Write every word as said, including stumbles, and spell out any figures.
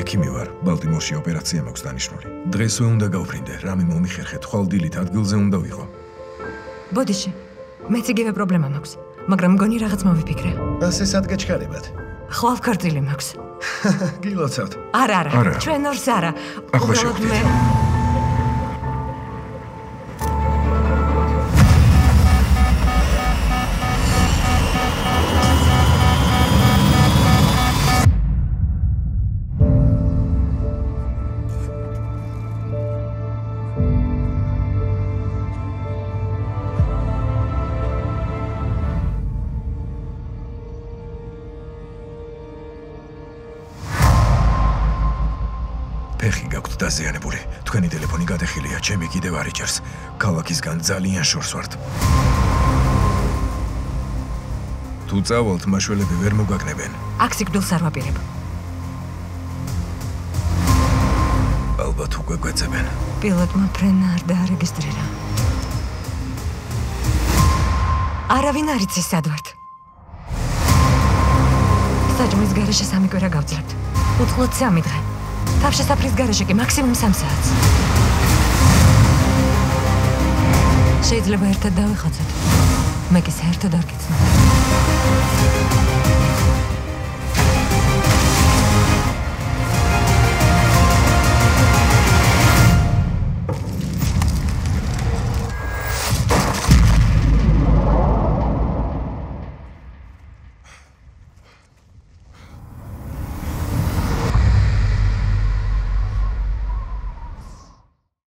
აქ მივარ, ბალტიმორში ოპერაცია მაქვს დანიშნული. დღესვე უნდა გავფრინდე, რამე მომიხერხეთ, ხვალ დილით ადგილზე უნდა ვიყო. ბოდიში, მეც იგივე პრობლემა მაქვს, მაგრამ მგონი რაღაც მოვიფიქრე. ასე სად გაჩქარებათ? ხვალ ქორწილი მაქვს. გილოცავთ? არა, არა, არა. ჩვენ ორს არა. ახლა უბრალოდ შევხვდით. მე ფეხი გაქვთ დაზიანებული. თქვენი ტელეფონი გადახილია, ჩემი კიდევ არ იჭერს. ქალაქისგან ძალიან შორს ვართ. თუ წავალთ, მაშველები ვერ მოგაგნებენ. აქ სიკვდილს არ ვაპირებ. ალბათ უკვე გვეძებენ. პილოტმა ფრენა არ დაარეგისტრირა. არავინ არ იცის სად ვართ. საჭმლის გარეშე სამი კვირა გავძლებთ. უწყლოდ სამი დღე. თავშესაფრის გარეშე კი მაქსიმუმ სამ საათს. შეიძლება ერთად დავიხოცოთ. მე კი საერთოდ არ გიცნობ.